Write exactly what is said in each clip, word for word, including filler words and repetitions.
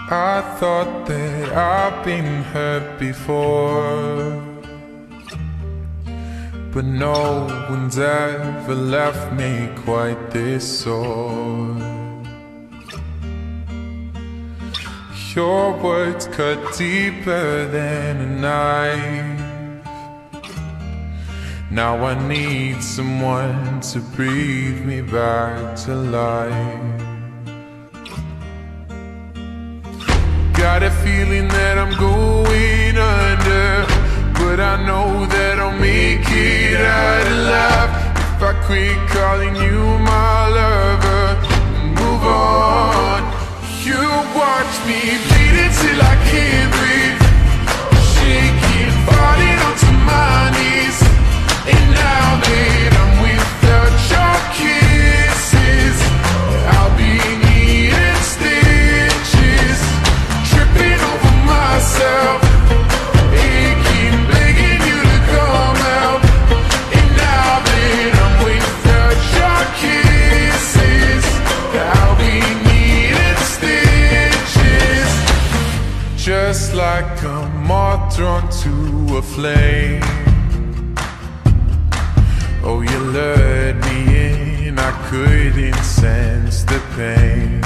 I thought that I've been hurt before, but no one's ever left me quite this sore. Your words cut deeper than a knife. Now I need someone to breathe me back to life. Got a feeling that I'm going under, but I know that I'll make it out alive if I quit calling you my lover and move on. You watch me bleed until I can't breathe, shaking, falling onto my knees. And now that I'm without your kisses, I'll be needing stitches, tripping over myself, aching, begging you to come out. And now that I'm without your kisses, I'll be needing stitches, just like a moth drawn to a flame. Oh, you lured me in, I couldn't sense the pain.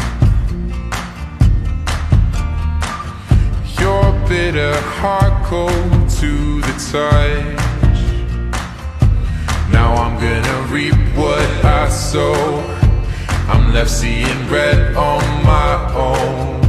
Your bitter heart cold to the touch. Now I'm gonna reap what I sow. I'm left seeing red on my own.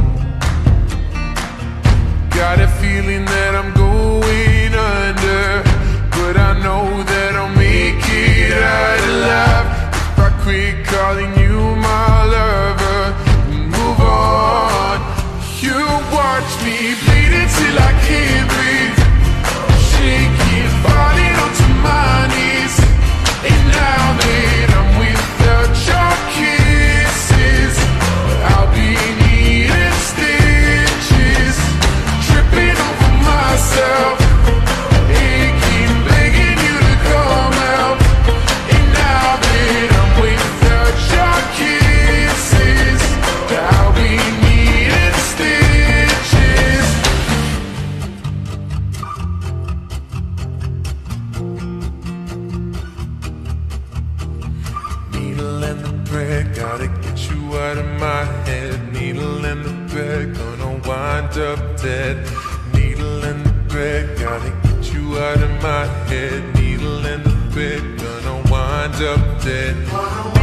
Got a feeling that I'm going under, but I know that I'll make it out alive if I quit calling you my lover and move on. You watch me bleed until I can't breathe, shaking, falling onto my knees. And now that I'm without your kisses, I'll be needing stitches, tripping over myself, aching, begging you to come out. And now that I'm without your kisses, I'll be needing stitches. Needle and the thread, gotta get you out of my head. Needle and the thread, gonna wind up dead. Needle and the thread, gotta get you out of my head. Needle and the thread, gonna wind up dead.